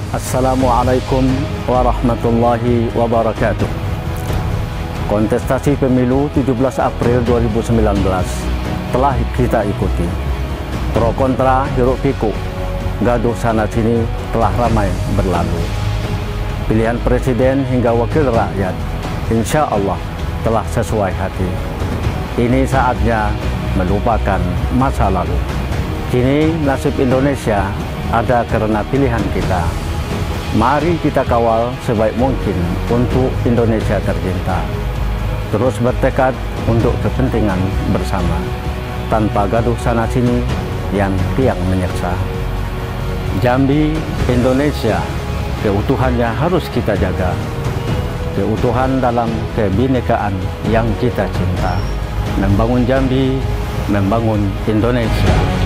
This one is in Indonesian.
Assalamualaikum warahmatullahi wabarakatuh. Kontestasi pemilu 17 April 2019 telah kita ikuti. Pro kontra hiruk pikuk, gaduh sana sini telah ramai berlalu. Pilihan presiden hingga wakil rakyat insya Allah telah sesuai hati. Ini saatnya melupakan masa lalu. Kini nasib Indonesia ada karena pilihan kita. Mari kita kawal sebaik mungkin untuk Indonesia tercinta. Terus bertekad untuk kepentingan bersama, tanpa gaduh sana sini yang tiang menyiksa. Jambi, Indonesia, keutuhannya harus kita jaga. Keutuhan dalam kebinekaan yang kita cinta. Membangun Jambi, membangun Indonesia.